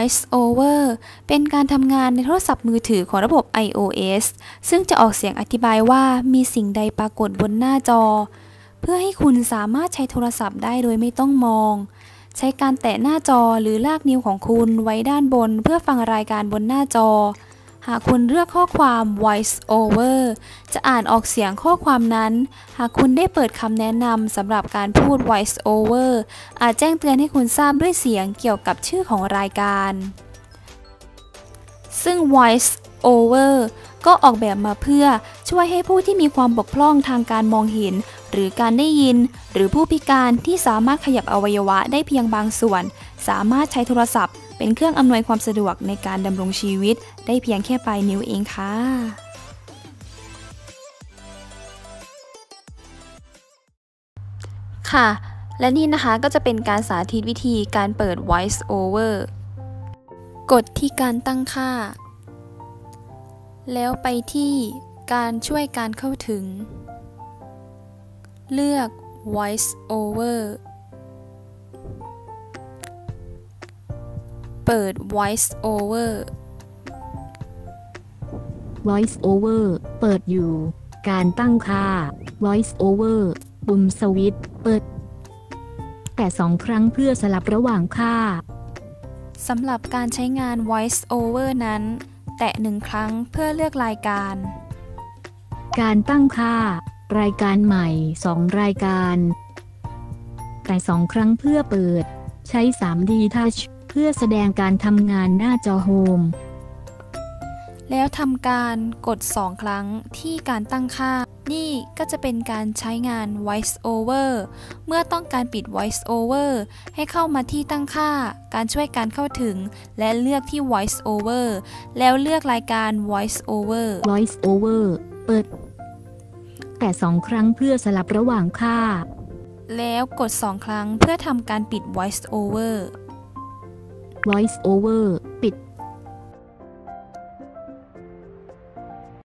Voice Over เป็นการทำงานในโทรศัพท์มือถือของระบบ iOS ซึ่งจะออกเสียงอธิบายว่ามีสิ่งใดปรากฏบนหน้าจอเพื่อให้คุณสามารถใช้โทรศัพท์ได้โดยไม่ต้องมองใช้การแตะหน้าจอหรือลากนิ้วของคุณไว้ด้านบนเพื่อฟังรายการบนหน้าจอหากคุณเลือกข้อความ Voice Over จะอ่านออกเสียงข้อความนั้นหากคุณได้เปิดคำแนะนำสำหรับการพูด Voice Over อาจแจ้งเตือนให้คุณทราบด้วยเสียงเกี่ยวกับชื่อของรายการซึ่ง Voice Over ก็ออกแบบมาเพื่อช่วยให้ผู้ที่มีความบกพร่องทางการมองเห็นหรือการได้ยินหรือผู้พิการที่สามารถขยับอวัยวะได้เพียงบางส่วนสามารถใช้โทรศัพท์เป็นเครื่องอำนวยความสะดวกในการดำรงชีวิตได้เพียงแค่ปลายนิ้วเองค่ะค่ะและนี่นะคะก็จะเป็นการสาธิตวิธีการเปิด Voice Over กดที่การตั้งค่าแล้วไปที่การช่วยการเข้าถึงเลือก Voice Over เปิด Voice Over Voice Over เปิดอยู่การตั้งค่า Voice Over ปุ่มสวิตช์เปิดแต่2 ครั้งเพื่อสลับระหว่างค่าสำหรับการใช้งาน Voice Over นั้นแตะ1 ครั้งเพื่อเลือกรายการการตั้งค่ารายการใหม่2 รายการแต่2 ครั้งเพื่อเปิดใช้ 3D Touch เพื่อแสดงการทำงานหน้าจอโฮมแล้วทำการกด2 ครั้งที่การตั้งค่านี่ก็จะเป็นการใช้งาน Voice Over เมื่อต้องการปิด Voice Over ให้เข้ามาที่ตั้งค่าการช่วยการเข้าถึงและเลือกที่ Voice Over แล้วเลือกรายการ Voice Over Voice Over เปิดแต่2 ครั้งเพื่อสลับระหว่างค่าแล้วกด2 ครั้งเพื่อทำการปิด Voice Over Voice Over